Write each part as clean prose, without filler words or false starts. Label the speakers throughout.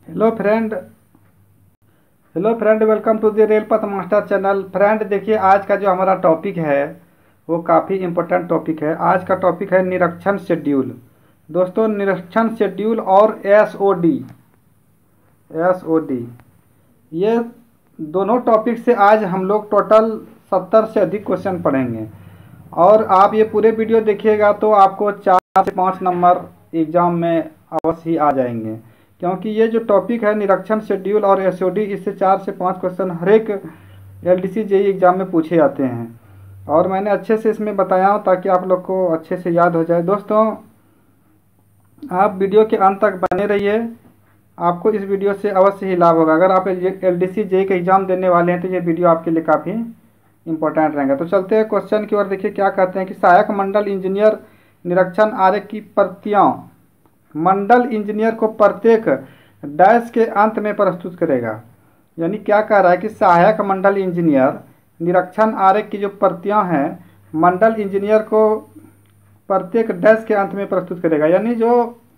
Speaker 1: Hello friend. Welcome to the rail पथ master channel. Friend देखिए, आज का जो हमारा टॉपिक है वो काफ़ी इम्पोर्टेंट टॉपिक है। आज का टॉपिक है निरीक्षण शेड्यूल। दोस्तों, निरीक्षण शेड्यूल और एस ओ डी ये दोनों टॉपिक से आज हम लोग टोटल 70 से अधिक क्वेश्चन पढ़ेंगे। और आप ये पूरे वीडियो देखिएगा तो आपको 4 से 5 नंबर एग्ज़ाम में अवश्य ही आ जाएंगे, क्योंकि ये जो टॉपिक है निरीक्षण शेड्यूल और एसओडी, इससे 4 से 5 क्वेश्चन हर एक एलडीसी जेई एग्ज़ाम में पूछे जाते हैं। और मैंने अच्छे से इसमें बताया हूँ ताकि आप लोग को अच्छे से याद हो जाए। दोस्तों, आप वीडियो के अंत तक बने रहिए, आपको इस वीडियो से अवश्य ही लाभ होगा। अगर आप एलडीसी जेई का एग्ज़ाम देने वाले हैं तो ये वीडियो आपके लिए काफ़ी इंपॉर्टेंट रहेगा। तो चलते हैं क्वेश्चन की ओर। देखिए क्या कहते हैं कि सहायक मंडल इंजीनियर निरीक्षण आरेख की प्रतियां मंडल इंजीनियर को प्रत्येक डैश के अंत में प्रस्तुत करेगा। यानी क्या कह रहा है कि सहायक मंडल इंजीनियर निरीक्षण आरेख की जो प्रतियां हैं मंडल इंजीनियर को प्रत्येक डैश के अंत में प्रस्तुत करेगा। यानी जो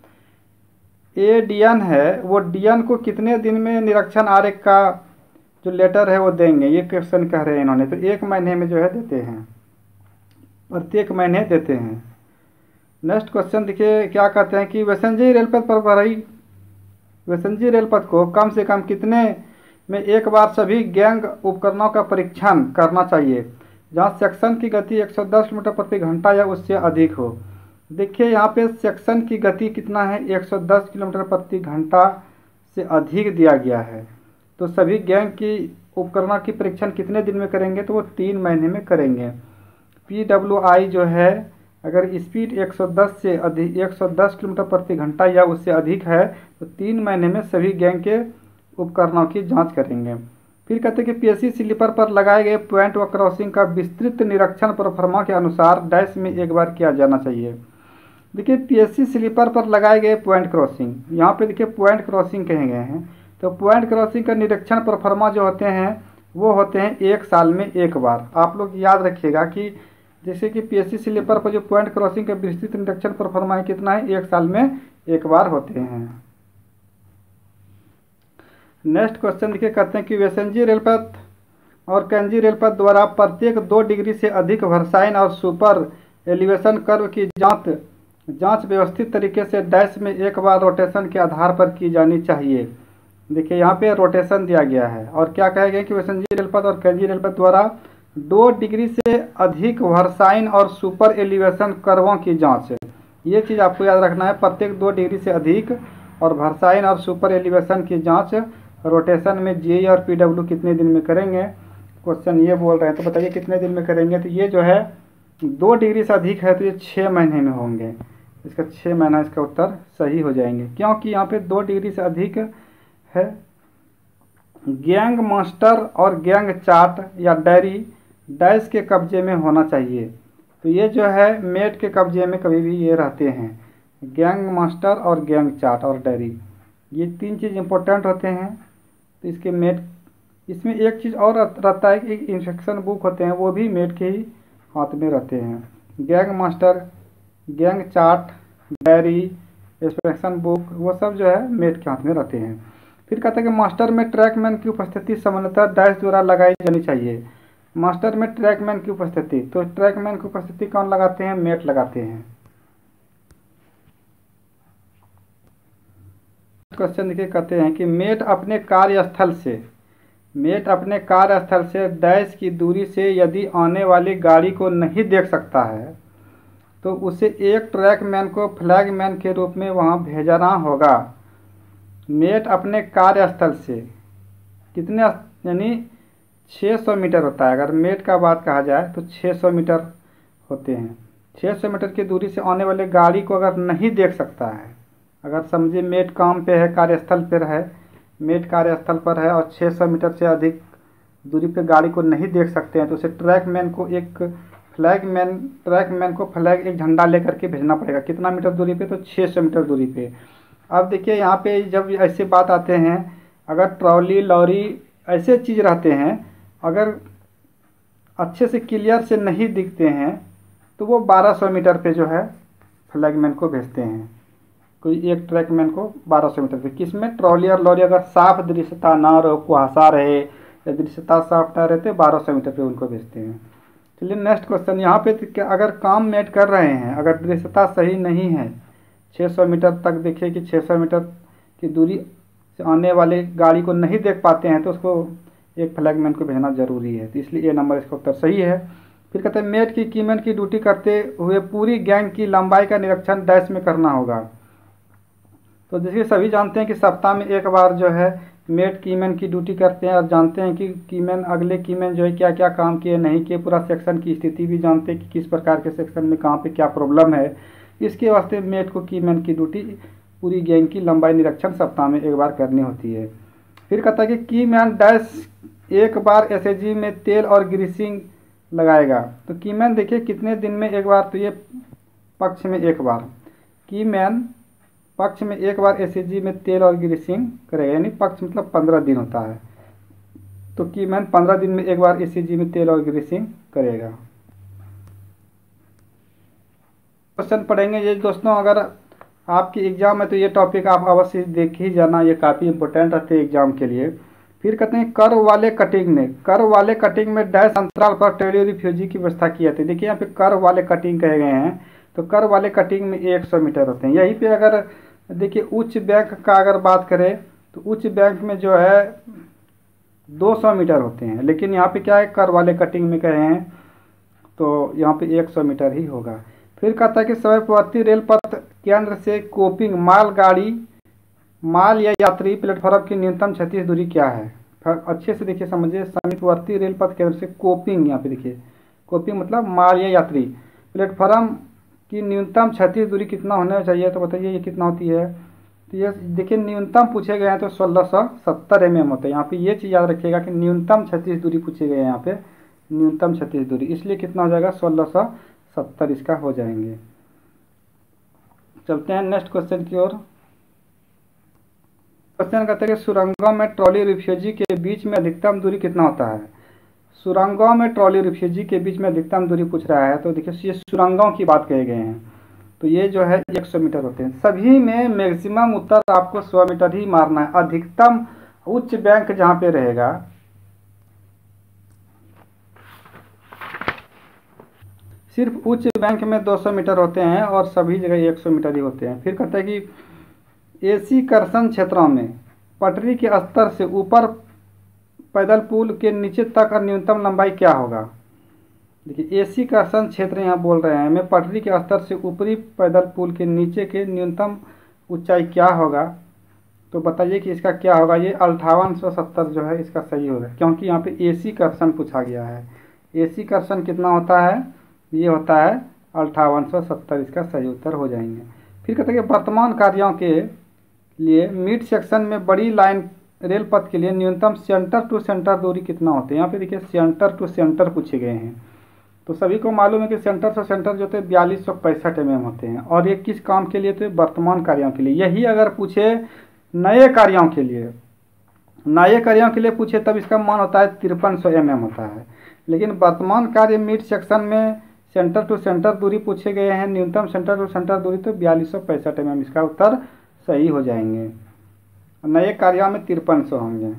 Speaker 1: एडीएन है वो डीएन को कितने दिन में निरीक्षण आरेख का जो लेटर है वो देंगे, ये क्वेश्चन कह रहे हैं इन्होंने। तो 1 महीने में जो है देते हैं, प्रत्येक महीने देते हैं। नेक्स्ट क्वेश्चन देखिए क्या कहते हैं कि वैशनजी रेलपथ पर भराई वैशनजी रेलपथ को कम से कम कितने में एक बार सभी गैंग उपकरणों का परीक्षण करना चाहिए जहां सेक्शन की गति 110 किलोमीटर प्रति घंटा या उससे अधिक हो। देखिए यहाँ पे सेक्शन की गति कितना है, 110 किलोमीटर प्रति घंटा से अधिक दिया गया है। तो सभी गैंग की उपकरणों की परीक्षण कितने दिन में करेंगे, तो वो 3 महीने में करेंगे। PWI जो है, अगर स्पीड 110 से अधिक 110 किलोमीटर प्रति घंटा या उससे अधिक है तो 3 महीने में सभी गैंग के उपकरणों की जांच करेंगे। फिर कहते हैं कि पीएससी स्लीपर पर लगाए गए पॉइंट व क्रॉसिंग का विस्तृत निरीक्षण प्रोफार्मा के अनुसार डैश में एक बार किया जाना चाहिए। देखिए पीएससी स्लीपर पर लगाए गए पॉइंट क्रॉसिंग, यहाँ पे देखिए पॉइंट क्रॉसिंग कहे गए हैं। तो पॉइंट क्रॉसिंग का निरीक्षण प्रोफार्मा जो होते हैं वो होते हैं 1 साल में एक बार। आप लोग याद रखिएगा कि जैसे कि पीएससी स्लीपर पर जो पॉइंट क्रॉसिंग का विस्तृत निरीक्षण प्रोफार्मा है कितना है, 1 साल में एक बार होते हैं। नेक्स्ट क्वेश्चन देखिए कहते हैं कि वैशनजी रेलपथ और कैंजी रेलपथ द्वारा प्रत्येक 2 डिग्री से अधिक वर्साइन और सुपर एलिवेशन कर्व की जांच व्यवस्थित तरीके से डैश में एक बार रोटेशन के आधार पर की जानी चाहिए। देखिए यहाँ पे रोटेशन दिया गया है और क्या कहा गया कि वैशनजी रेलपथ और कैंजी रेलपथ द्वारा 2 डिग्री से अधिक वर्साइन और सुपर एलिवेशन कर्वों की जांच। ये चीज़ आपको याद रखना है, प्रत्येक 2 डिग्री से अधिक और वर्साइन और सुपर एलिवेशन की जांच रोटेशन में जेई और पीडब्ल्यू कितने दिन में करेंगे। क्वेश्चन ये बोल रहे हैं, तो बताइए कितने दिन में करेंगे। तो ये जो है 2 डिग्री से अधिक है तो ये 6 महीने में होंगे। इसका 6 महीना इसका उत्तर सही हो जाएंगे, क्योंकि यहाँ पे 2 डिग्री से अधिक है। गैंग मास्टर और गैंग चार्ट या डायरी डैश के कब्जे में होना चाहिए। तो ये जो है मेट के कब्जे में कभी भी ये रहते हैं, गैंग मास्टर और गैंग चार्ट और डायरी, ये 3 चीज़ इंपॉर्टेंट होते हैं। तो इसके मेट, इसमें एक चीज़ और रहता है कि इंस्ट्रक्शन बुक होते हैं, वो भी मेट के ही हाथ में रहते हैं। Gang master, gang chart, diary, instruction book, वो सब जो है मेट के हाथ में रहते हैं। फिर कहते हैं कि मास्टर में ट्रैकमैन की उपस्थिति सामान्यतः डैश द्वारा लगाई जानी चाहिए। मास्टर में ट्रैकमैन की उपस्थिति, तो ट्रैकमैन की उपस्थिति कौन लगाते हैं, मेट लगाते हैं। क्वेश्चन देखिए कहते हैं कि मेट अपने कार्यस्थल से डैश की दूरी से यदि आने वाली गाड़ी को नहीं देख सकता है तो उसे एक ट्रैकमैन को फ्लैगमैन के रूप में वहां भेजना होगा। मेट अपने कार्यस्थल से कितने, यानी 600 मीटर होता है। अगर मेट का बात कहा जाए तो 600 मीटर होते हैं। 600 मीटर की दूरी से आने वाले गाड़ी को अगर नहीं देख सकता है, अगर समझिए मेट काम पे है, कार्यस्थल पर है, मेट कार्यस्थल पर है और 600 मीटर से अधिक दूरी पे गाड़ी को नहीं देख सकते हैं तो उसे ट्रैकमैन को फ्लैग एक झंडा लेकर के भेजना पड़ेगा। कितना मीटर दूरी पे, तो 600 मीटर दूरी पे। अब देखिए यहाँ पे जब ऐसे बात आते हैं, अगर ट्रॉली लॉरी ऐसे चीज़ रहते हैं, अगर अच्छे से क्लियर से नहीं दिखते हैं तो वो 1200 मीटर पे जो है फ्लैगमैन को भेजते हैं। कोई एक ट्रैकमैन को 1200 मीटर पे, किसमें ट्रॉली और लॉरी अगर साफ दृश्यता ना रहो, कुहासा रहे या दृश्यता साफ ना रहते 1200 मीटर पे उनको भेजते हैं। चलिए नेक्स्ट क्वेश्चन यहाँ पे अगर काम मेट कर रहे हैं, अगर दृश्यता सही नहीं है, 600 मीटर तक देखिए कि 600 मीटर की दूरी से आने वाले गाड़ी को नहीं देख पाते हैं तो उसको एक फ्लैगमैन को भेजना जरूरी है, तो इसलिए ए नंबर इसका उत्तर सही है। फिर कहते हैं मेट की कीमैन की ड्यूटी करते हुए पूरी गैंग की लंबाई का निरीक्षण डैश में करना होगा। तो जैसे सभी जानते हैं कि सप्ताह में एक बार जो है मेट कीमैन की ड्यूटी करते हैं और जानते हैं कि कीमैन अगले कीमैन जो है क्या क्या काम किए नहीं किए, पूरा सेक्शन की स्थिति भी जानते हैं कि किस प्रकार के सेक्शन में कहाँ पे क्या प्रॉब्लम है। इसके वास्ते मेट को कीमैन की ड्यूटी पूरी गैंग की लंबाई निरीक्षण सप्ताह में एक बार करनी होती है। फिर कहता है कि कीमैन डैश एक बार एसएजी में तेल और ग्रीसिंग लगाएगा। तो कीमैन देखिए कितने दिन में एक बार, तो ये पक्ष में एक बार, कीमैन पक्ष में एक बार एसएजी में तेल और ग्रीसिंग करेगा, यानी पक्ष मतलब 15 दिन होता है, तो कीमैन 15 दिन में एक बार एसएजी में तेल और ग्रीसिंग करेगा। क्वेश्चन पढ़ेंगे ये दोस्तों, अगर आपकी एग्जाम है तो ये टॉपिक आप अवश्य देख ही जाना, ये काफ़ी इंपॉर्टेंट रहते हैं एग्जाम के लिए। फिर कहते हैं कर्व वाले कटिंग में, कर्व वाले कटिंग में डैश अंतराल पर टेली रिफ्यूजी की व्यवस्था की जाती है। देखिए यहाँ पे कर्व वाले कटिंग कहे गए हैं, तो कर्व वाले कटिंग में 100 मीटर होते हैं। यहीं पे अगर देखिए उच्च बैंक का अगर बात करें तो उच्च बैंक में जो है 200 मीटर होते हैं, लेकिन यहाँ पे क्या है कर्व वाले कटिंग में कहे हैं तो यहाँ पे 100 मीटर ही होगा। फिर कहता है कि समीपवर्ती रेल पथ केंद्र से कोपिंग मालगाड़ी माल या यात्री प्लेटफॉर्म की न्यूनतम क्षैतिज दूरी क्या है। अच्छे से देखिए समझिए, समीपवर्ती रेल पथ केंद्र से कोपिंग, यहाँ पे देखिए कोपिंग मतलब माल या यात्री प्लेटफॉर्म की न्यूनतम क्षैतिज दूरी कितना होना चाहिए, तो बताइए ये कितना होती है। तो ये देखिए न्यूनतम पूछे गए हैं तो 1670 mm होते हैं। यहाँ पे ये चीज़ याद रखिएगा कि न्यूनतम क्षैतिज दूरी पूछे गए हैं, यहाँ पे न्यूनतम क्षैतिज दूरी, इसलिए कितना हो जाएगा 1670 इसका हो जाएंगे। चलते हैं नेक्स्ट क्वेश्चन की ओर। क्वेश्चन कहते हैं कि सुरंगों में ट्रॉली रिफ्यूजी के बीच में अधिकतम दूरी कितना होता है। सुरंगों में ट्रॉली रिफ्यूजी के बीच में अधिकतम दूरी पूछ रहा है, तो देखिए ये सुरंगों की बात कहे गए हैं, तो ये जो है 100 मीटर होते हैं। सभी में मैक्सिमम उत्तर आपको 100 मीटर ही मारना है। अधिकतम उच्च बैंक जहाँ पे रहेगा, सिर्फ उच्च बैंक में 200 मीटर होते हैं और सभी जगह 100 मीटर ही होते हैं। फिर कहते हैं कि एसी कर्षण क्षेत्रों में पटरी के स्तर से ऊपर पैदल पुल के नीचे तक न्यूनतम लंबाई क्या होगा। देखिए एसी कर्षण क्षेत्र यहाँ बोल रहे हैं में पटरी के स्तर से ऊपरी पैदल पुल के नीचे के न्यूनतम ऊंचाई क्या होगा, तो बताइए कि इसका क्या होगा। ये 5870 जो है इसका सही होगा, क्योंकि यहाँ पे एसी कर्षण पूछा गया है। एसी कर्षण कितना होता है, ये होता है 5870, इसका सही उत्तर हो जाएंगे। फिर कहते हैं कि वर्तमान कार्यों के लिए मिड सेक्शन में बड़ी लाइन रेल पथ के लिए न्यूनतम सेंटर टू सेंटर दूरी कितना होते हैं। यहाँ पे देखिए सेंटर टू सेंटर पूछे गए हैं, तो सभी को मालूम है कि सेंटर से सेंटर जो होते हैं 4265 mm होते हैं, और ये किस काम के लिए, तो वर्तमान कार्यों के लिए। यही अगर पूछे नए कार्यों के लिए, नए कार्यों के लिए पूछे तब इसका मान होता है 5300 mm होता है, लेकिन वर्तमान कार्य मिड सेक्शन में सेंटर टू सेंटर दूरी पूछे गए हैं, न्यूनतम सेंटर टू सेंटर दूरी तो 4265 mm, इसका उत्तर सही हो जाएंगे। नए कार्यों में 5300 होंगे।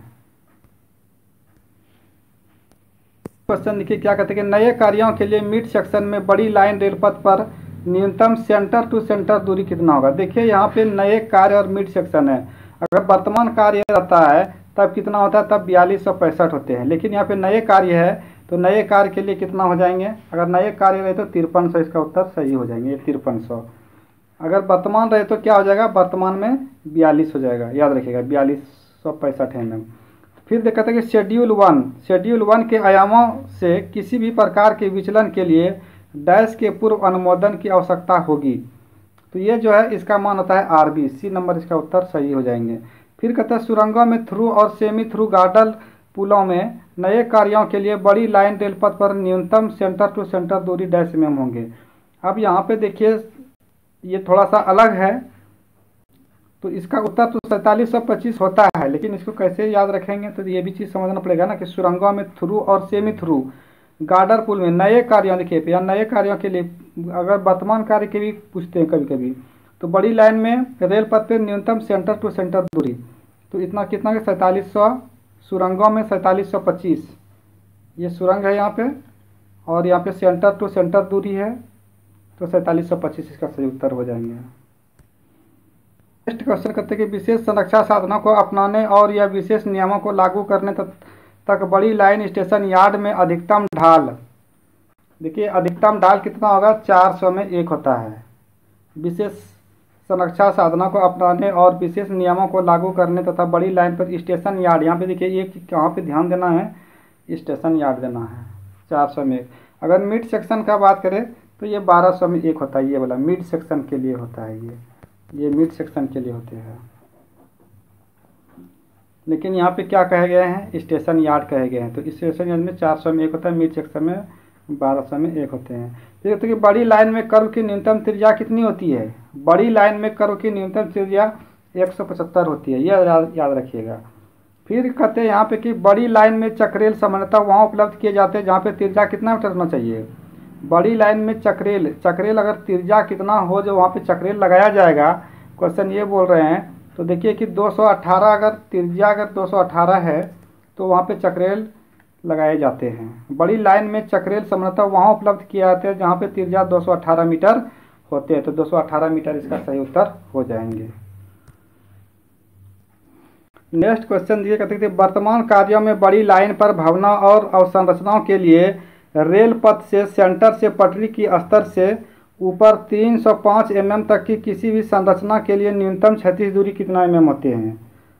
Speaker 1: क्वेश्चन देखिए क्या कहते हैं कि नए कार्यों के लिए मिड सेक्शन में बड़ी लाइन रेल पथ पर न्यूनतम सेंटर टू सेंटर दूरी कितना होगा। देखिए यहाँ पे नए कार्य और मिड सेक्शन है, अगर वर्तमान कार्य रहता है तब कितना होता है, तब 4265 होते हैं, लेकिन यहाँ पे नए कार्य है तो नए कार्य के लिए कितना हो जाएंगे। अगर नए कार्य रहे तो 5300, इसका उत्तर सही हो जाएंगे 5300। अगर वर्तमान रहे तो क्या हो जाएगा, वर्तमान में 42 हो जाएगा, याद रखिएगा 4265 mm। फिर देखते हैं कि शेड्यूल 1 के आयामों से किसी भी प्रकार के विचलन के लिए डैश के पूर्व अनुमोदन की आवश्यकता होगी, तो ये जो है इसका मान होता है RB, सी नंबर इसका उत्तर सही हो जाएंगे। फिर कहते हैं सुरंगों में थ्रू और सेमी थ्रू गार्डल पुलों में नए कार्यों के लिए बड़ी लाइन रेल पथ पर न्यूनतम सेंटर टू सेंटर दूरी डैश mm होंगे। अब यहाँ पे देखिए ये थोड़ा सा अलग है, तो इसका उत्तर तो 4725 होता है, लेकिन इसको कैसे याद रखेंगे, तो ये भी चीज़ समझना पड़ेगा ना कि सुरंगों में थ्रू और सेमी थ्रू गार्डर पुल में नए कार्यों, देखिए या नए कार्यों के लिए अगर वर्तमान कार्य के भी पूछते हैं कभी कभी, तो बड़ी लाइन में रेल पथ पे न्यूनतम सेंटर टू सेंटर दूरी, तो इतना कितना के 4700, सुरंगों में 4725, ये सुरंग है यहाँ पे, और यहाँ पे सेंटर टू सेंटर दूरी है, तो 4725 इसका सही उत्तर हो जाएंगे। नेक्स्ट क्वेश्चन कहते हैं कि विशेष संरक्षा साधनों को अपनाने और या विशेष नियमों को लागू करने तक बड़ी लाइन स्टेशन यार्ड में अधिकतम ढाल, देखिए अधिकतम ढाल कितना होगा, 400 में 1 होता है। विशेष संरक्षा साधनों को अपनाने और विशेष नियमों को लागू करने तथा बड़ी लाइन पर स्टेशन यार्ड, यहाँ पे देखिए ये कहाँ पे ध्यान देना है, स्टेशन यार्ड देना है 400 में 1। अगर मिड सेक्शन का बात करें तो ये 1200 में 1 होता है, ये वाला मिड सेक्शन के लिए होता है, ये मिड सेक्शन के लिए होते हैं। लेकिन यहाँ पे क्या कहे गए हैं, स्टेशन यार्ड कहे गए हैं, तो स्टेशन यार्ड में 400 में 1 होता है, मिड सेक्शन में 1200 में 1 होते हैं। देखते कि बड़ी लाइन में कर्व की न्यूनतम त्रिज्या कितनी होती है, बड़ी लाइन में कर्व की न्यूनतम त्रिज्या 175 होती है, यह याद रखिएगा। फिर कहते हैं यहाँ पे कि बड़ी लाइन में चक्रेल सामान्यतः वहाँ उपलब्ध किए जाते हैं जहाँ पे त्रिज्या कितना मीटर होना चाहिए। बड़ी लाइन में चक्रेल अगर त्रिज्या कितना हो जो वहाँ पे चक्रेल लगाया जाएगा, क्वेश्चन ये बोल रहे हैं। तो देखिए कि 218, अगर त्रिज्या अगर 218 है तो वहाँ पे चक्रेल लगाए जाते हैं। बड़ी लाइन में चक्रेल सामान्यतः वहाँ उपलब्ध किए जाते हैं जहाँ पे त्रिज्या 218 मीटर होते हैं, तो 218 मीटर इसका सही उत्तर हो जाएंगे। नेक्स्ट क्वेश्चन दिए कहते हैं वर्तमान कार्यों में बड़ी लाइन पर भवनों और अवसंरचनाओं के लिए रेल पथ से सेंटर से पटरी की स्तर से ऊपर 305 mm तक की किसी भी संरचना के लिए न्यूनतम क्षैतिज दूरी कितना mm होते हैं।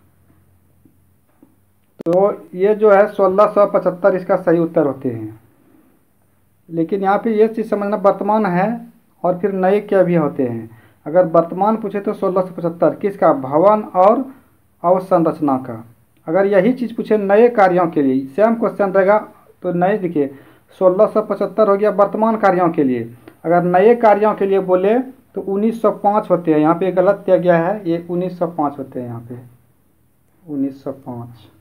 Speaker 1: तो ये जो है 1675 इसका सही उत्तर होते हैं। लेकिन यहाँ पे ये चीज़ समझना, वर्तमान है और फिर नए क्या भी होते हैं। अगर वर्तमान पूछे तो 1675 किसका, भवन और अवसंरचना का। अगर यही चीज़ पूछे नए कार्यों के लिए, सेम क्वेश्चन रहेगा, तो नए देखिए 1675 हो गया वर्तमान कार्यों के लिए। अगर नए कार्यों के लिए बोले तो 1905 होते हैं, यहाँ पे गलत दिया गया है, ये 1905 होते हैं यहाँ पे 1905,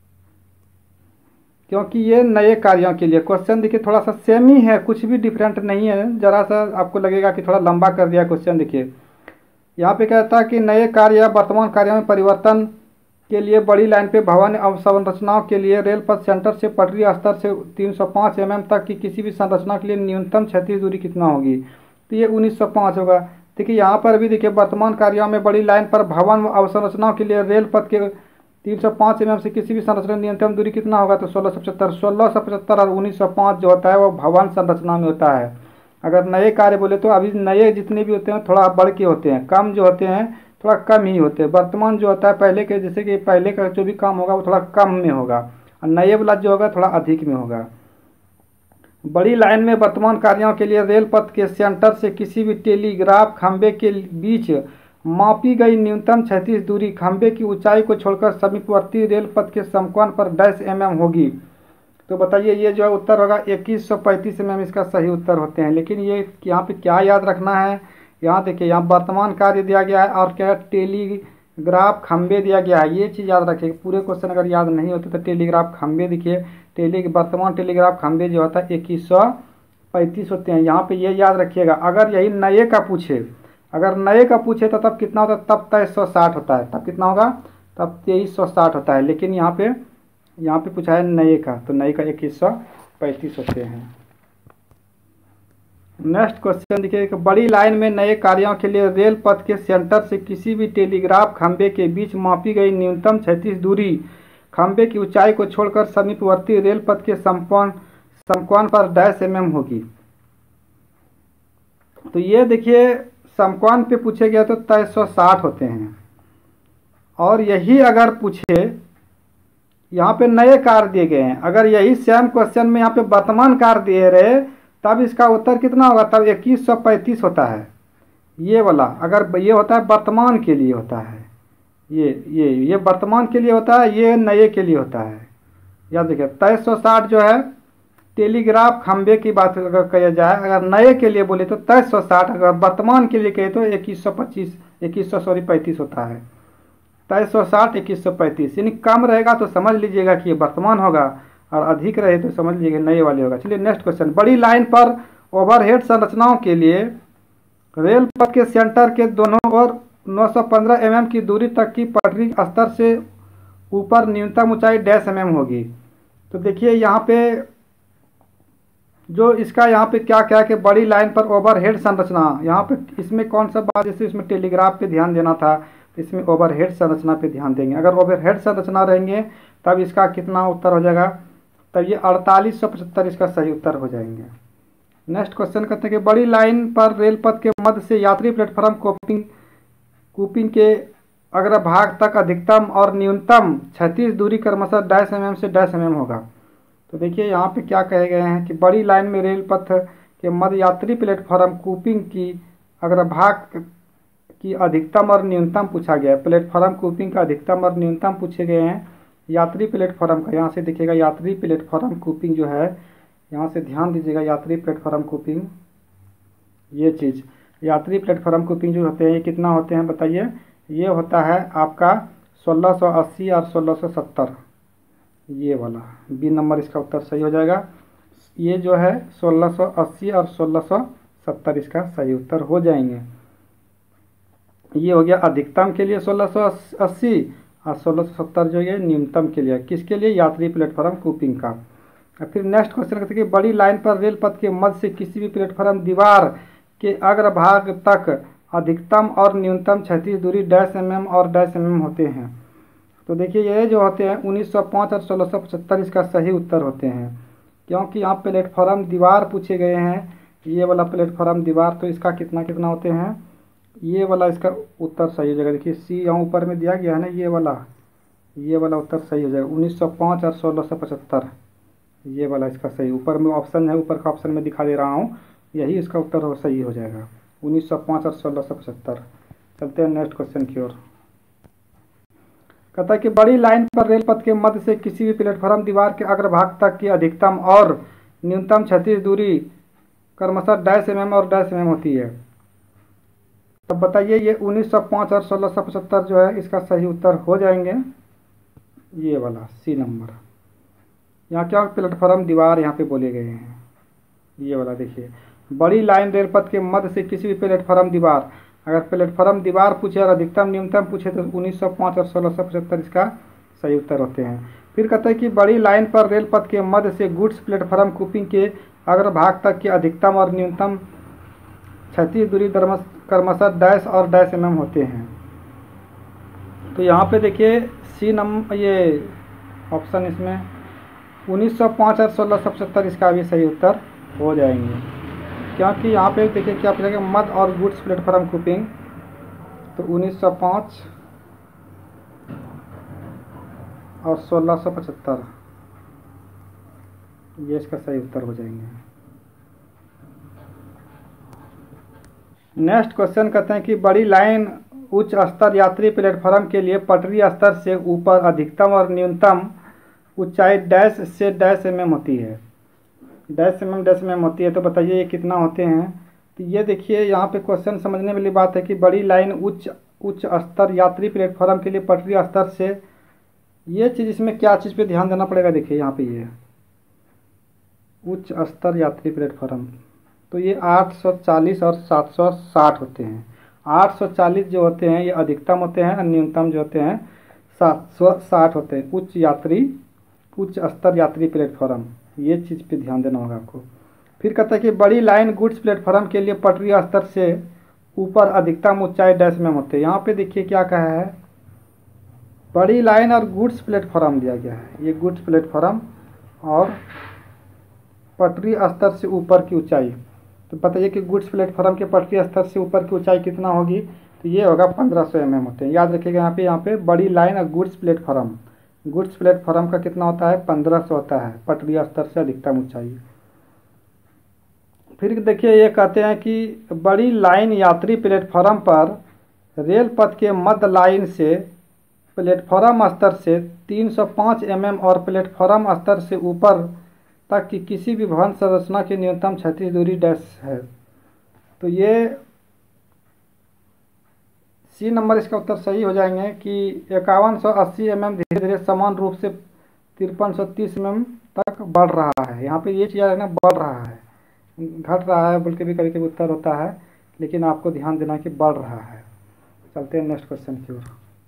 Speaker 1: क्योंकि ये नए कार्यों के लिए। क्वेश्चन देखिए थोड़ा सा सेम ही है, कुछ भी डिफरेंट नहीं है, जरा सा आपको लगेगा कि थोड़ा लंबा कर दिया क्वेश्चन। देखिए यहाँ पे कहता है कि नए कार्य या वर्तमान कार्यों में परिवर्तन के लिए बड़ी लाइन पे भवन अवसंरचनाओं के लिए रेल पथ सेंटर से पटरी स्तर से 305 mm तक की किसी भी संरचना के लिए न्यूनतम क्षैतिज दूरी कितना होगी, तो ये 1905 होगा। देखिए यहाँ पर भी देखिए वर्तमान कार्यों में बड़ी लाइन पर भवन अवसंरचनाओं के लिए रेल पथ के 305 mm से किसी भी संरचना न्यूनतम दूरी कितना होगा, तो 1675 और 1905 जो होता है वो भवन संरचना में होता है। अगर नए कार्य बोले तो अभी नए जितने भी होते हैं थोड़ा बढ़ के होते हैं, कम जो होते हैं थोड़ा कम ही होते हैं। वर्तमान जो होता है पहले के, जैसे कि पहले का जो भी काम होगा वो थोड़ा कम में होगा, और नए वाला जो होगा थोड़ा अधिक में होगा। बड़ी लाइन में वर्तमान कार्यों के लिए रेल पथ के सेंटर से किसी भी टेलीग्राफ खंभे के बीच मापी गई न्यूनतम क्षैतिज दूरी खंभे की ऊंचाई को छोड़कर समीपवर्ती रेल पथ के समकोण पर -mm होगी। तो बताइए ये जो है उत्तर होगा 2135 mm इसका सही उत्तर होते हैं। लेकिन ये यहाँ पे क्या याद रखना है, यहाँ देखिए यहाँ वर्तमान कार्य दिया गया है और क्या टेलीग्राफ खंभे दिया गया है, ये चीज़ याद रखिए। पूरे क्वेश्चन अगर याद नहीं होते तो टेलीग्राफ खंभे देखिए वर्तमान टेलीग्राफ खंभे जो होता है 2135 होते हैं, यहाँ पे ये याद रखिएगा। अगर यही नए का पूछे, अगर नए का पूछे तो तब कितना होता है, तब 2360 होता है, तब कितना होगा, तब 2360 होता है। लेकिन यहाँ पे पूछा है नए का, तो नए का 2135 होते हैं। नेक्स्ट क्वेश्चन देखिए, बड़ी लाइन में नए कार्यों के लिए रेल पथ के सेंटर से किसी भी टेलीग्राफ खंभे के बीच मापी गई न्यूनतम क्षैतिज दूरी खंभे की ऊंचाई को छोड़कर समीपवर्ती रेल पथ के समकोण पर -mm होगी। तो ये देखिए समकोण पे पूछे गया तो 2360 होते हैं। और यही अगर पूछे, यहाँ पे नए कार्य दिए गए हैं, अगर यही सेम क्वेश्चन में यहाँ पे वर्तमान कार्य दिए रहे तब इसका उत्तर कितना होगा, तब 2135 होता है। ये वाला अगर ये होता है वर्तमान के लिए होता है, ये वर्तमान के लिए होता है, ये नए के लिए होता है। याद देखिए 2360 जो है टेलीग्राफ खंभे की बात अगर कहा जाए, अगर नए के लिए बोले तो 2360, अगर वर्तमान के लिए कहे तो 2135 होता है। 2360 2135 यानी कम रहेगा तो समझ लीजिएगा कि ये वर्तमान होगा, और अधिक रहे तो समझ लीजिएगा नए वाले होगा। चलिए नेक्स्ट क्वेश्चन, बड़ी लाइन पर ओवरहेड संरचनाओं के लिए रेल पथ के सेंटर के दोनों ओर 915 mm की दूरी तक की पटरी स्तर से ऊपर न्यूनतम ऊंचाई -mm होगी। तो देखिए यहाँ पे जो इसका यहाँ पे क्या क्या है कि बड़ी लाइन पर ओवरहेड संरचना, यहाँ पे इसमें कौन सा बात, जैसे इसमें टेलीग्राफ पे ध्यान देना था, इसमें ओवरहेड संरचना पे ध्यान देंगे। अगर ओवरहेड संरचना रहेंगे तब इसका कितना उत्तर हो जाएगा, तब ये 4875 इसका सही उत्तर हो जाएंगे। नेक्स्ट क्वेश्चन कहते हैं कि बड़ी लाइन पर रेल पथ के मध्य से यात्री प्लेटफॉर्म कूपिंग के अग्रभाग तक अधिकतम और न्यूनतम क्षैतिज दूरी क्रमशः -mm से -mm होगा। तो देखिए यहाँ पे क्या कहे गए हैं कि बड़ी लाइन में रेल पथ के मध्य यात्री प्लेटफॉर्म कूपिंग की अग्रभाग की अधिकतम और न्यूनतम पूछा गया है। प्लेटफॉर्म कूपिंग का अधिकतम और न्यूनतम पूछे गए हैं। यात्री प्लेटफॉर्म का यहाँ से देखिएगा, यात्री प्लेटफॉर्म कूपिंग जो है, यहाँ से ध्यान दीजिएगा, यात्री प्लेटफॉर्म कूपिंग, ये चीज़ यात्री प्लेटफॉर्म कूपिंग जो होते हैं ये कितना होते हैं बताइए, ये होता है आपका 1680 और 1670, ये वाला बी नंबर इसका उत्तर सही हो जाएगा। ये जो है 1680 और 1670 इसका सही उत्तर हो जाएंगे। ये हो गया अधिकतम के लिए 1680 और 1670 जो ये न्यूनतम के लिए, किसके लिए, यात्री प्लेटफॉर्म कूपिंग का। फिर नेक्स्ट क्वेश्चन कहते हैं कि बड़ी लाइन पर रेल पथ के मध्य से किसी भी प्लेटफॉर्म दीवार के अग्रभाग तक अधिकतम और न्यूनतम क्षैतिज दूरी -mm और -mm होते हैं। तो देखिए ये जो होते हैं 1905 और 1675 इसका सही उत्तर होते हैं, क्योंकि यहाँ प्लेटफॉर्म दीवार पूछे गए हैं, ये वाला प्लेटफॉर्म दीवार, तो इसका कितना कितना होते हैं, ये वाला इसका उत्तर सही हो जाएगा। देखिए सी यहाँ ऊपर में दिया गया है ना, ये वाला उत्तर सही हो जाएगा 1905 और 1675, ये वाला इसका सही, ऊपर में ऑप्शन है, ऊपर का ऑप्शन में दिखा दे रहा हूँ, यही इसका उत्तर सही हो जाएगा 1905 और 1675। चलते हैं नेक्स्ट क्वेश्चन की ओर। कहता है कि बड़ी लाइन पर रेल पथ के मध्य से किसी भी प्लेटफॉर्म दीवार के अग्रभाग तक की अधिकतम और न्यूनतम क्षैतिज दूरी क्रमशः -mm और -mm होती है। तब बताइए ये 1905 और 1675 जो है इसका सही उत्तर हो जाएंगे, ये वाला सी नंबर। यहाँ क्या प्लेटफॉर्म दीवार यहाँ पे बोले गए हैं, ये वाला देखिए, बड़ी लाइन रेल पथ के मध्य से किसी भी प्लेटफॉर्म दीवार, अगर प्लेटफॉर्म दीवार पूछे और अधिकतम न्यूनतम पूछे तो 1905 और 1675 इसका सही उत्तर होते हैं। फिर कहते हैं कि बड़ी लाइन पर रेल पथ के मध्य से गुड्स प्लेटफॉर्म कूपिंग के अग्रभाग तक की अधिकतम और न्यूनतम क्षैतिज दूरी क्रमशः डैश और -mm होते हैं। तो यहाँ पे देखिए सी नंबर, ये ऑप्शन इसमें 1905 और 1675 इसका भी सही उत्तर हो जाएंगे, क्योंकि यहाँ पे देखिए क्या पूछेगा, मध्य और गुड्स प्लेटफॉर्म कूपिंग, तो 1905 और 1675 ये इसका सही उत्तर हो जाएंगे। नेक्स्ट क्वेश्चन कहते हैं कि बड़ी लाइन उच्च स्तर यात्री प्लेटफॉर्म के लिए पटरी स्तर से ऊपर अधिकतम और न्यूनतम ऊंचाई डैश से -mm होती है, -mm होती है। तो बताइए ये कितना होते हैं। तो ये देखिए यहाँ पे क्वेश्चन समझने वाली बात है कि बड़ी लाइन उच्च स्तर यात्री प्लेटफॉर्म के लिए पटरी स्तर से, ये चीज़ इसमें क्या चीज़ पे ध्यान देना पड़ेगा। देखिए यहाँ पे ये उच्च स्तर यात्री प्लेटफॉर्म, तो ये 840 और 760 होते हैं। 840 जो होते हैं ये अधिकतम होते हैं और न्यूनतम जो होते हैं 760 होते हैं। उच्च स्तर यात्री प्लेटफॉर्म, ये चीज़ पे ध्यान देना होगा आपको। फिर कहता है कि बड़ी लाइन गुड्स प्लेटफॉर्म के लिए पटरी स्तर से ऊपर अधिकतम ऊंचाई -mm होते हैं। यहाँ पे देखिए क्या कहा है, बड़ी लाइन और गुड्स प्लेटफॉर्म दिया गया है, ये गुड्स प्लेटफॉर्म और पटरी स्तर से ऊपर की ऊंचाई। तो बताइए कि गुड्स प्लेटफॉर्म के पटरी स्तर से ऊपर की ऊंचाई कितना होगी, तो ये होगा 1500 mm होते हैं। याद रखिएगा यहाँ पे बड़ी लाइन और गुड्स प्लेटफॉर्म का कितना होता है, 1500 होता है पटरी स्तर से अधिकतम ऊंचाई। फिर देखिए ये कहते हैं कि बड़ी लाइन यात्री प्लेटफॉर्म पर रेल पथ के मध्य लाइन से प्लेटफॉर्म स्तर से 305 mm और प्लेटफॉर्म स्तर से ऊपर तक की किसी भी भवन संरचना की न्यूनतम क्षैतिज दूरी डैश है। तो ये सी नंबर इसका उत्तर सही हो जाएंगे कि 5180 mm धीरे धीरे समान रूप से 5330 mm तक बढ़ रहा है। यहाँ पे ये चीज़ है ना, बढ़ रहा है, घट रहा है बोल के भी कभी कभी उत्तर होता है लेकिन आपको ध्यान देना कि बढ़ रहा है। चलते हैं नेक्स्ट क्वेश्चन की ओर।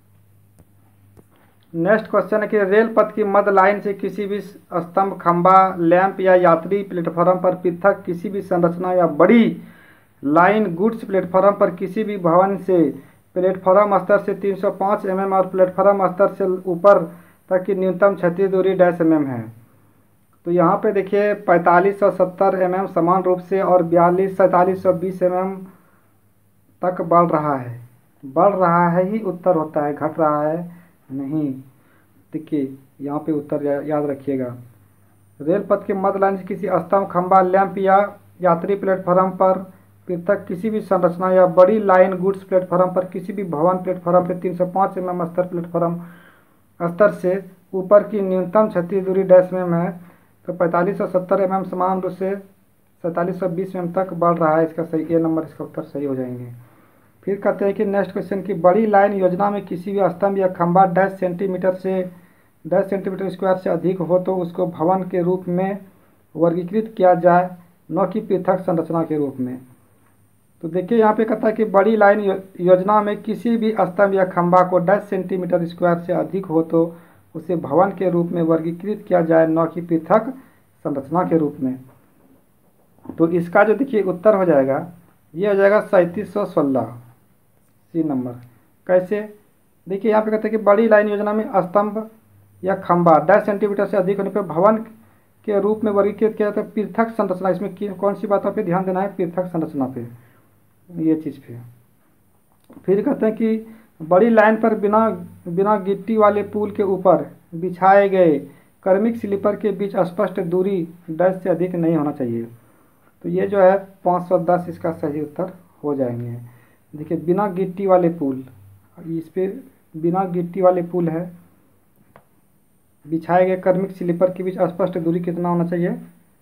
Speaker 1: नेक्स्ट क्वेश्चन है कि रेल पथ की मध्य लाइन से किसी भी स्तंभ, खंभा, लैंप या यात्री प्लेटफॉर्म पर पृथक किसी भी संरचना या बड़ी लाइन गुड्स प्लेटफॉर्म पर किसी भी भवन से प्लेटफॉर्म स्तर से 305 mm और प्लेटफॉर्म स्तर से ऊपर तक की न्यूनतम क्षैतिज दूरी -mm है। तो यहाँ पे देखिए 4570 mm समान रूप से और 4720 mm तक बढ़ रहा है। बढ़ रहा है ही उत्तर होता है, घट रहा है नहीं। देखिए यहाँ पे उत्तर याद रखिएगा। रेल पथ के मध्य लाइन से किसी स्तंभ, खंभा, लैंप या यात्री प्लेटफॉर्म पर पृथक किसी भी संरचना या बड़ी लाइन गुड्स प्लेटफॉर्म पर किसी भी भवन प्लेटफॉर्म पर 305 mm स्तर प्लेटफॉर्म स्तर से ऊपर की न्यूनतम क्षैतिज दूरी -mm है। तो 4570 mm समान रूप से 4720 mm तक बढ़ रहा है। इसका सही ए नंबर, इसका उत्तर सही हो जाएंगे। फिर कहते हैं कि नेक्स्ट क्वेश्चन की बड़ी लाइन योजना में किसी भी स्तंभ या खंभा -10 स्क्वायर से अधिक हो तो उसको भवन के रूप में वर्गीकृत किया जाए, न कि पृथक संरचना के रूप में। तो देखिए यहाँ पे कहता है कि बड़ी लाइन योजना में किसी भी स्तंभ या खंभा को 10 सेंटीमीटर स्क्वायर से अधिक हो तो उसे भवन के रूप में वर्गीकृत किया जाए, न कि पृथक संरचना के रूप में। तो इसका जो देखिए उत्तर हो जाएगा, ये हो जाएगा 3716 सी नंबर। कैसे? देखिए यहाँ पे कहते हैं कि बड़ी लाइन योजना में स्तंभ या खंभा 10 सेंटीमीटर से अधिक होने पर भवन के रूप में वर्गीकृत किया जाता है। पृथक संरचना, इसमें कौन सी बातों पे ध्यान देना है? पृथक संरचना पे, ये चीज़ पे। फिर कहते हैं कि बड़ी लाइन पर बिना गिट्टी वाले पुल के ऊपर बिछाए गए क्रमिक स्लीपर के बीच स्पष्ट दूरी 10 से अधिक नहीं होना चाहिए। तो ये जो है 510 इसका सही उत्तर हो जाएंगे। देखिए बिना गिट्टी वाले पुल, इस पे बिना गिट्टी वाले पुल है, बिछाए गए क्रमिक स्लीपर के बीच स्पष्ट दूरी कितना होना चाहिए?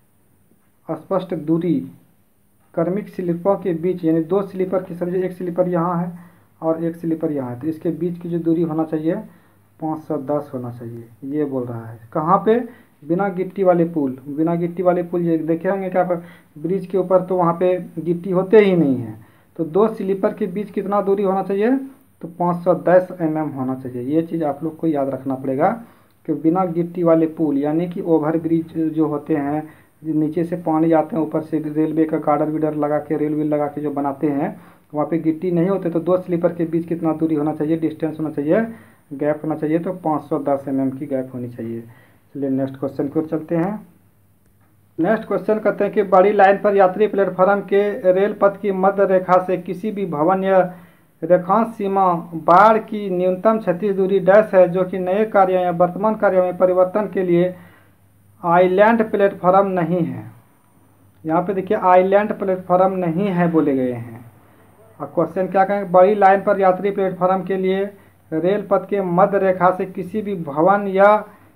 Speaker 1: स्पष्ट दूरी क्रमिक स्लीपर के बीच, यानी दो स्लीपर की समझिए, एक स्लीपर यहाँ है और एक स्लीपर यहाँ है, तो इसके बीच की जो दूरी होना चाहिए 510 होना चाहिए, ये बोल रहा है। कहाँ पे? बिना गिट्टी वाले पुल। बिना गिट्टी वाले पुल ये देखे होंगे क्या ब्रिज के ऊपर, तो वहाँ पे गिट्टी होते ही नहीं है। तो दो स्लीपर के बीच कितना दूरी होना चाहिए? तो 510 mm होना चाहिए। ये चीज़ आप लोग को याद रखना पड़ेगा कि बिना गिट्टी वाले पुल, यानी कि ओवर ब्रिज जो होते हैं, नीचे से पानी जाते हैं, ऊपर से रेलवे का गार्डर विडर लगा के, रेलवे लगा के जो बनाते हैं, वहाँ पे गिट्टी नहीं होते। तो दो स्लीपर के बीच कितना दूरी होना चाहिए? डिस्टेंस होना चाहिए, गैप होना चाहिए, तो 510 mm की गैप होनी चाहिए। चलिए नेक्स्ट क्वेश्चन की ओर चलते हैं। नेक्स्ट क्वेश्चन कहते हैं कि बड़ी लाइन पर यात्री प्लेटफॉर्म के रेल पथ की मध्य रेखा से किसी भी भवन या रेखांश सीमा बाड़ की न्यूनतम क्षैतिज दूरी डैश है, जो कि नए कार्यों या वर्तमान कार्यों में परिवर्तन के लिए आइलैंड प्लेटफॉर्म नहीं है। यहाँ पे देखिए आइलैंड प्लेटफॉर्म नहीं है बोले गए हैं। और क्वेश्चन क्या कहेंगे? बड़ी लाइन पर यात्री प्लेटफॉर्म के लिए रेल पथ के मध्य रेखा से किसी भी भवन या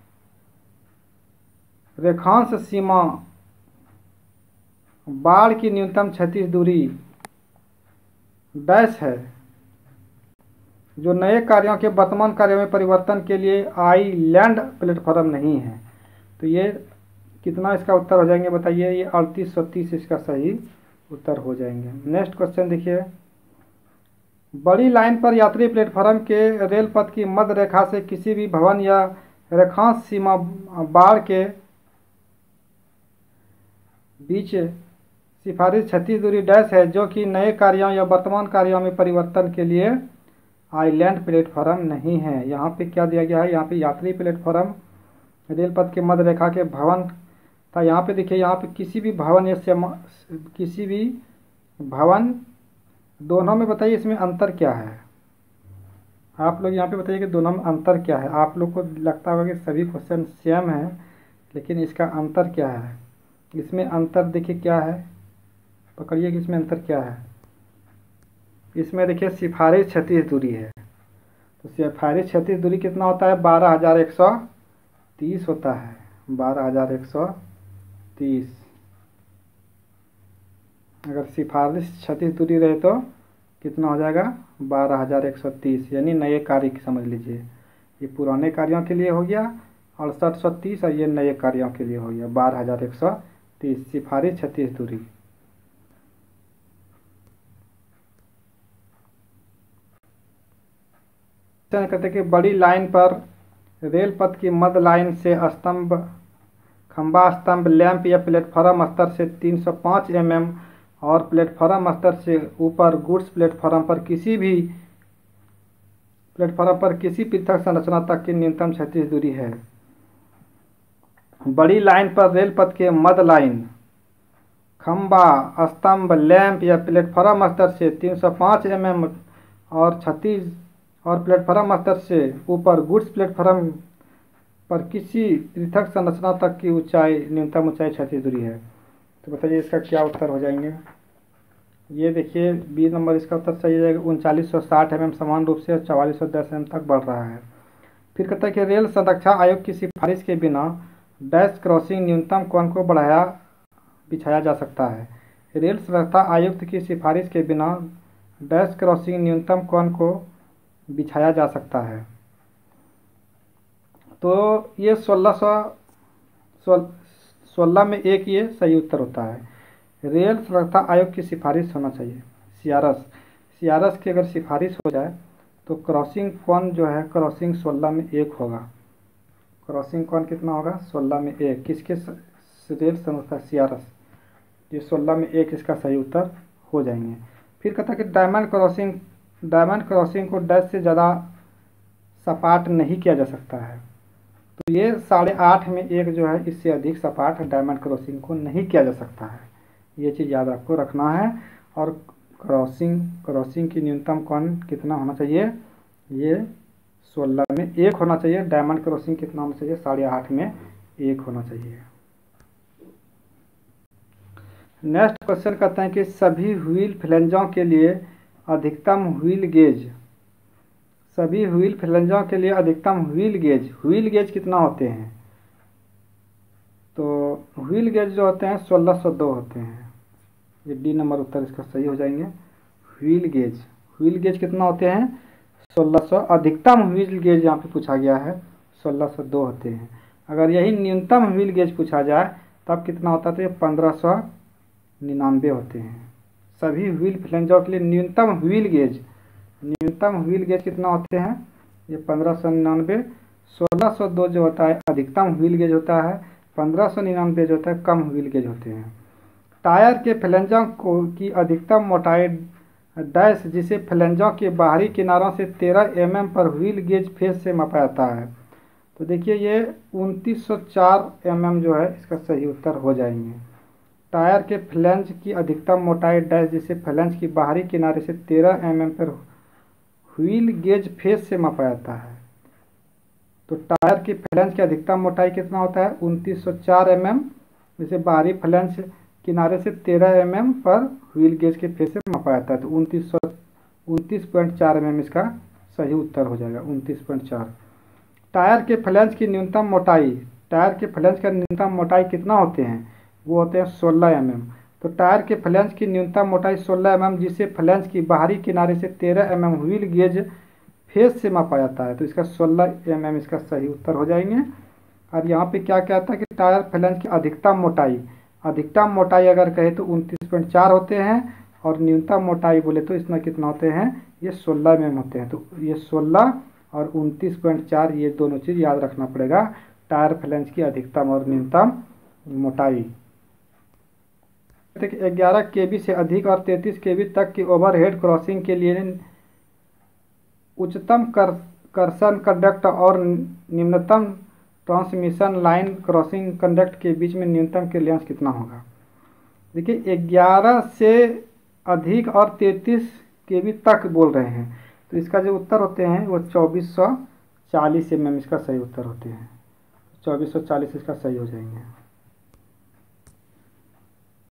Speaker 1: रेखांश सीमा बाड़ की न्यूनतम क्षैतिज दूरी डैश है, जो नए कार्यों के वर्तमान कार्यों में परिवर्तन के लिए आइलैंड प्लेटफॉर्म नहीं है। तो ये कितना इसका उत्तर हो जाएंगे बताइए? ये 3830 इसका सही उत्तर हो जाएंगे। नेक्स्ट क्वेश्चन देखिए, बड़ी लाइन पर यात्री प्लेटफॉर्म के रेल पथ की मध्य रेखा से किसी भी भवन या रेखांश सीमा बाड़ के बीच सिफारिश क्षैतिज दूरी डैश है, जो कि नए कार्यों या वर्तमान कार्यों में परिवर्तन के लिए आइलैंड प्लेटफॉर्म नहीं है। यहाँ पे क्या दिया गया है? यहाँ पे यात्री प्लेटफॉर्म रेल पथ के मध्य रेखा के भवन था। यहाँ पे देखिए, यहाँ पे किसी भी भवन या किसी भी भवन, दोनों में बताइए इसमें अंतर क्या है? आप लोग यहाँ पे बताइए कि दोनों में अंतर क्या है? आप लोग को लगता होगा कि सभी क्वेश्चन सेम है, लेकिन इसका अंतर क्या है? इसमें अंतर देखिए क्या है, पकड़िए कि इसमें अंतर क्या है। इसमें देखिए सिफारिश क्षैतिज दूरी है, तो सिफारिश क्षैतिज दूरी कितना होता है? 12130 होता है, 12130। अगर सिफारिश क्षैतिज दूरी रहे तो कितना हो जाएगा? 12130, यानी नए कार्य की समझ लीजिए। ये पुराने कार्यों के लिए हो गया 6830, और ये नए कार्यों के लिए हो गया 12130 सिफारिश क्षैतिज दूरी। कहते हैं कि बड़ी लाइन पर रेल पथ की मध्य लाइन से स्तंभ, खंबा, स्तंभ, लैंप या प्लेटफॉर्म स्तर से 305 mm और प्लेटफॉर्म स्तर से ऊपर गुड्स प्लेटफॉर्म पर किसी पृथक संरचना तक की न्यूनतम क्षैतिज दूरी है। बड़ी लाइन पर रेल पथ के मध्य लाइन, खंबा, स्तंभ, लैंप या प्लेटफॉर्म स्तर से 305 mm और प्लेटफॉर्म स्तर से ऊपर गुड्स प्लेटफॉर्म पर किसी पृथक संरचना तक की न्यूनतम ऊंचाई क्षैतिज दूरी है। तो बताइए इसका क्या उत्तर हो जाएंगे। ये देखिए बी नंबर इसका उत्तर सही हो जाएगा। 3960 mm समान रूप से 4410 mm तक बढ़ रहा है। फिर कहता है कि रेल संरक्षा आयोग की सिफारिश के बिना डैश क्रॉसिंग न्यूनतम कोण को बिछाया जा सकता है। रेल संरक्षा आयुक्त की सिफारिश के बिना डैश क्रॉसिंग न्यूनतम कोण को बिछाया जा सकता है। तो ये 1616 में एक ये सही उत्तर होता है। रेल सुरक्षा आयोग की सिफारिश होना चाहिए। सीआरएस की अगर सिफारिश हो जाए तो क्रॉसिंग कोण जो है क्रॉसिंग 16 में 1 होगा। क्रॉसिंग कोण कितना होगा 16 में 1। किसके रेल संरक्षा सीआरएस, ये 16 में 1 इसका सही उत्तर हो जाएंगे। फिर कहता है कि डायमंड क्रॉसिंग को डैश से ज़्यादा सपाट नहीं किया जा सकता है। तो ये 8.5 में 1 जो है इससे अधिक सपाट डायमंड क्रॉसिंग को नहीं किया जा सकता है। ये चीज़ याद आपको रखना है। और क्रॉसिंग की न्यूनतम कोण कितना होना चाहिए, ये 16 में 1 होना चाहिए। डायमंड क्रॉसिंग कितना होना चाहिए 8.5 में 1 होना चाहिए। नेक्स्ट क्वेश्चन कहते हैं कि सभी व्हील फ्लैंजों के लिए अधिकतम व्हील गेज कितना होते हैं। तो व्हील गेज जो होते हैं 1602 होते हैं। ये डी नंबर उत्तर इसका सही हो जाएंगे। व्हील गेज कितना होते हैं 1600। अधिकतम व्हील गेज यहाँ पे पूछा गया है 1602 होते हैं। अगर यही न्यूनतम व्हील गेज पूछा जाए तब कितना होता है तो ये 1599 होते हैं। सभी व्हील फ्लैंजों के लिए न्यूनतम व्हील गेज कितना होते हैं, ये 1599। 1602 जो होता है अधिकतम व्हील गेज होता है। 1599 जो होता है कम व्हील गेज होते हैं। टायर के फ्लैंजों की अधिकतम मोटाई डैश जिसे फ्लैंजों के बाहरी किनारों से 13 mm पर व्हील गेज फेस से मापा जाता है। तो देखिए ये 2904 mm जो है इसका सही उत्तर हो जाएंगे। टायर के फ्लैंज की अधिकतम मोटाई डैश जिसे फ्लैंज की बाहरी किनारे से 13 mm पर व्हील गेज फेस से मापा जाता है। तो टायर की फ्लैंज की अधिकतम मोटाई कितना होता है 2904 mm, जिसे बाहरी फ्लैंज किनारे से 13 mm पर व्हील गेज के फेस से मापा जाता है। तो 29.4 mm इसका सही उत्तर हो जाएगा 29.4। टायर के फ्लैंज की न्यूनतम मोटाई, टायर के फ्लैंज का न्यूनतम मोटाई कितना होते हैं, वो होते हैं 16 mm। तो टायर के फ्लैंज की न्यूनतम मोटाई 16 mm जिसे फ्लैंज की बाहरी किनारे से 13 mm व्हील गेज फेस से मापा जाता है। तो इसका 16 mm इसका सही उत्तर हो जाएंगे। अब यहाँ पे क्या कहता है कि टायर फ्लैंज की अधिकतम मोटाई अगर कहे तो 29.4 होते हैं और न्यूनतम मोटाई बोले तो इसमें कितना होते हैं, ये 16 mm होते हैं। तो ये 16 और 29.4 ये दोनों चीज़ याद रखना पड़ेगा। टायर फ्लैंज की अधिकतम और न्यूनतम मोटाई 11 kV से अधिक और 33 kV तक की ओवरहेड क्रॉसिंग के लिए उच्चतम कर्षण कंडक्ट और निम्नतम ट्रांसमिशन लाइन क्रॉसिंग कंडक्ट के बीच में न्यूनतम क्लियरेंस कितना होगा। देखिए 11 से अधिक और 33 kV तक बोल रहे हैं। तो इसका जो उत्तर होते हैं वो 2440 mm इसका सही उत्तर होते हैं। 2440 इसका सही हो जाएंगे।